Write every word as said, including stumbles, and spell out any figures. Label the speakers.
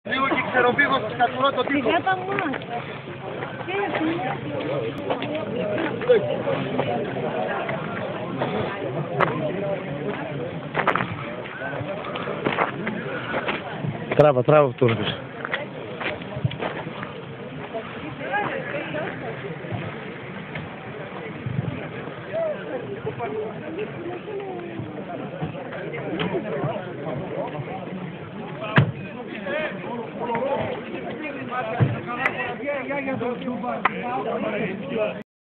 Speaker 1: Λίγο και ξεροπήγω στο σκατουρό το τείχο.
Speaker 2: Σιγά τα μάτια.
Speaker 3: Τράβα, τράβα αυτό ρε.
Speaker 1: Για για το